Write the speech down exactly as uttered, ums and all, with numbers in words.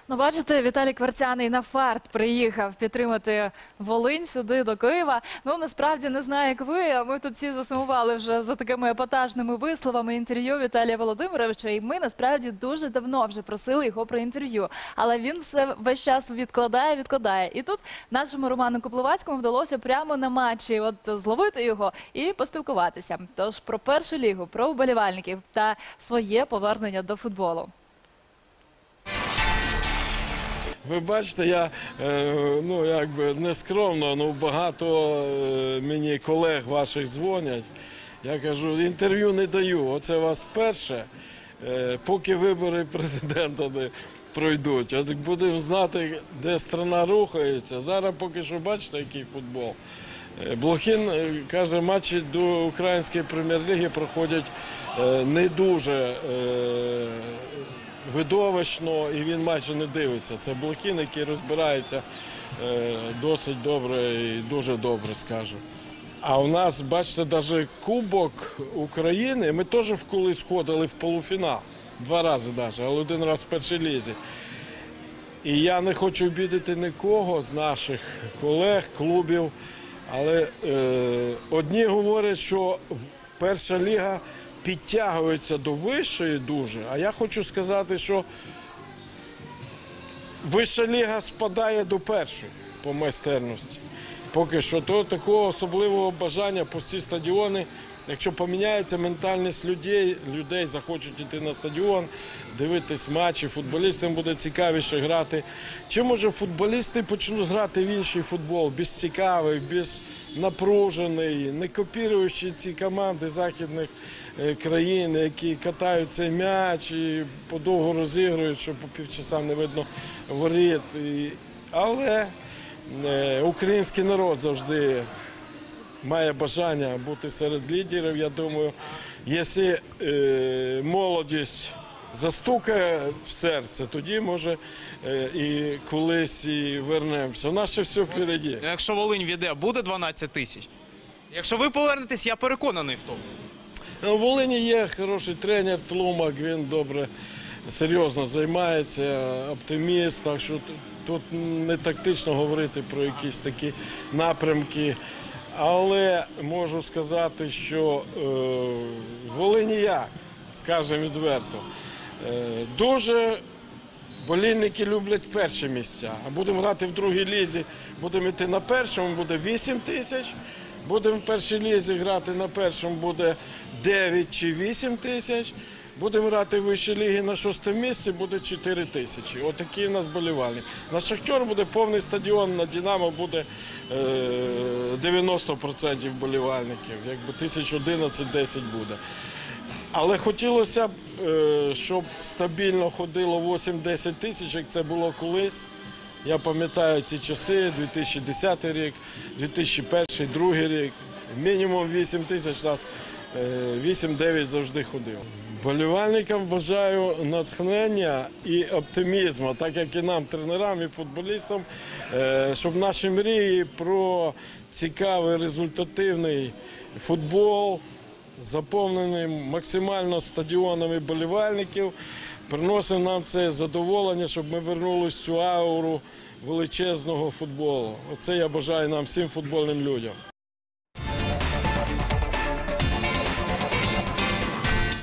Ну, бачите, Віталій Кварцяний на фарт приїхав підтримати Волинь сюди, до Києва. Ну, насправді, не знаю, як ви, а ми тут всі засумували вже за такими епатажними висловами інтерв'ю Віталія Володимировича. І ми, насправді, дуже давно вже просили його про інтерв'ю. Але він все весь час відкладає, відкладає. І тут нашому Роману Копловацькому вдалося прямо на матчі от зловити його і поспілкуватися. Тож про першу лігу, про вболівальників та своє повернення до футболу. Ви бачите, я ну, якби не скромно, ну, багато мені колег ваших дзвонять. Я кажу, інтерв'ю не даю, оце у вас перше, поки вибори президента не пройдуть. От будемо знати, де страна рухається. Зараз поки що бачите, який футбол. Блохін каже, матчі до української прем'єр-ліги проходять не дуже видовищно, і він майже не дивиться. Це Блохін, який розбирається досить добре і дуже добре, скаже. А у нас, бачите, навіть Кубок України, ми теж колись входили в полуфінал, два рази навіть, але один раз в першій лізі. І я не хочу обідати нікого з наших колег, клубів, але е, одні говорять, що перша ліга підтягується до вищої дуже, а я хочу сказати, що вища ліга спадає до першої по майстерності. Поки що то такого особливого бажання по всі стадіони, якщо поміняється ментальність людей, людей захочуть йти на стадіон, дивитись матчі, футболістам буде цікавіше грати. Чи може футболісти почнуть грати в інший футбол, більш цікавий, більш напружений, не копіруючи ці команди західних країн, які катають цей м'яч і подовго розігрують, що по півчаса не видно воріт. Але український народ завжди має бажання бути серед лідерів. Я думаю, якщо е, молодість застукає в серце, тоді, може, е, і колись і вернемося. У нас ще все впереді. Якщо Волинь війде, буде дванадцять тисяч? Якщо ви повернетесь, я переконаний в тому. У Волині є хороший тренер Тлумак, він добре, серйозно займається, оптиміст, так що тут не тактично говорити про якісь такі напрямки. Але можу сказати, що е, в Волині я, скажемо відверто, е, дуже болільники люблять перші місця. А будемо грати в другій лізі, будемо йти на першому, буде вісім тисяч. Будемо в першій лізі грати на першому, буде дев'ять чи вісім тисяч. Будемо грати в вищій лігі на шостому місці, буде чотири тисячі. Отакий у нас болівальник. На Шахтер буде повний стадіон, на Динамо буде дев'яносто відсотків болівальників, якби тисяч одинадцять - десять буде. Але хотілося б, щоб стабільно ходило вісім-десять тисяч, як це було колись. Я пам'ятаю ці часи, дві тисячі десятий рік, дві тисячі перший - другий рік. Мінімум вісім тисяч нас, вісім-дев'ять завжди ходив. Болівальникам бажаю натхнення і оптимізму, так як і нам, тренерам і футболістам, щоб наші мрії про цікавий, результативний футбол, заповнений максимально стадіонами болівальників, приносив нам це задоволення, щоб ми вернулися в цю ауру величезного футболу. Оце я бажаю нам всім футбольним людям.